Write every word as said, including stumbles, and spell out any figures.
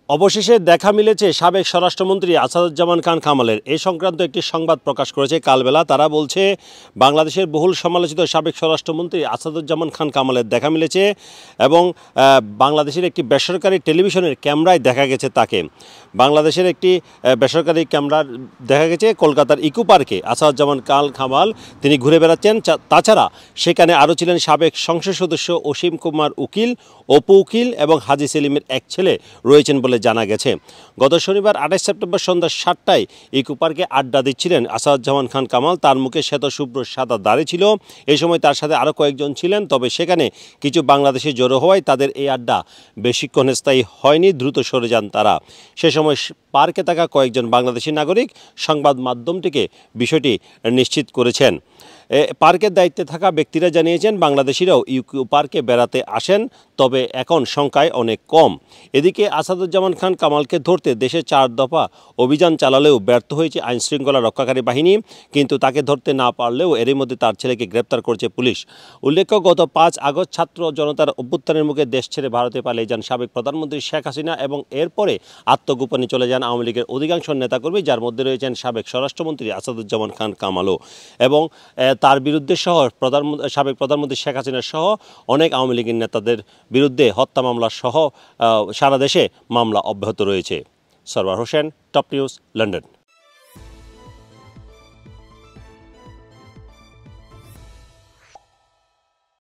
অবশেষে দেখা মিলেছে সাবেক স্বরাষ্ট্রমন্ত্রী আসাদুজ্জামান খান কামালের। এ সংক্রান্ত একটি সংবাদ প্রকাশ করেছে কালবেলা। তারা বলছে বাংলাদেশের বহুল সমালোচিত সাবেক স্বরাষ্ট্রমন্ত্রী আসাদুজ্জামান খান কামালের দেখা মিলেছে এবং বাংলাদেশের একটি বেসরকারি টেলিভিশনের ক্যামেরায় দেখা গেছে তাকে। বাংলাদেশের একটি বেসরকারি ক্যামেরা দেখা গেছে কলকাতার ইকো পার্কে আসাদুজ্জামান খান কামাল তিনি ঘুরে বেড়াচ্ছেন। তাছাড়া সেখানে আরও ছিলেন সাবেক সংসদ সদস্য অসীম কুমার উকিল, অপু উকিল এবং হাজি সেলিমের এক ছেলে রয়েছেন বলে জানা গেছে। গত শনিবার আঠাশ সেপ্টেম্বর সন্ধ্যা সাতটায় ইকো পার্কে আড্ডা দিচ্ছিলেন আসাদুজ্জামান খান কামাল। তার মুখে শ্বেত শুভ্র সাদা দাড়ি ছিল। এই সময় তার সাথে আরও কয়েকজন ছিলেন, তবে সেখানে কিছু বাংলাদেশি জড়ো হওয়ায় তাদের এই আড্ডা বেশিক্ষণ স্থায়ী হয়নি, দ্রুত সরে যান তারা। সে সময় পার্কে থাকা কয়েকজন বাংলাদেশি নাগরিক সংবাদ মাধ্যমটিকে বিষয়টি নিশ্চিত করেছেন। পার্কের দায়িত্বে থাকা ব্যক্তিরা জানিয়েছেন বাংলাদেশিরাও ইকো পার্কে বেড়াতে আসেন, তবে এখন সংখ্যায় অনেক কম। এদিকে আসাদুজ্জামান খান কামালকে ধরতে দেশে চার দফা অভিযান চালালেও ব্যর্থ হয়েছে আইনশৃঙ্খলা রক্ষাকারী বাহিনী, কিন্তু তাকে ধরতে না পারলেও এরই মধ্যে তার ছেলেকে গ্রেপ্তার করেছে পুলিশ। উল্লেখ্য, গত পাঁচ আগস্ট ছাত্র জনতার অভ্যুত্থানের মুখে দেশ ছেড়ে ভারতে পালিয়ে যান সাবেক প্রধানমন্ত্রী শেখ হাসিনা এবং এরপরে আত্মগোপনে চলে যান আওয়ামী লীগের অধিকাংশ নেতাকর্মী, যার মধ্যে রয়েছেন সাবেক স্বরাষ্ট্রমন্ত্রী আসাদুজ্জামান খান কামালও। এবং তার বিরুদ্ধে সহ প্রধানমন্ত্রী সাবেক প্রধানমন্ত্রী শেখ হাসিনা সহ অনেক আওয়ামী লীগের নেতাদের বিরুদ্ধে হত্যা মামলা সহ সারা দেশে মামলা অব্যাহত রয়েছে। Sarwar Hossain, top news, London.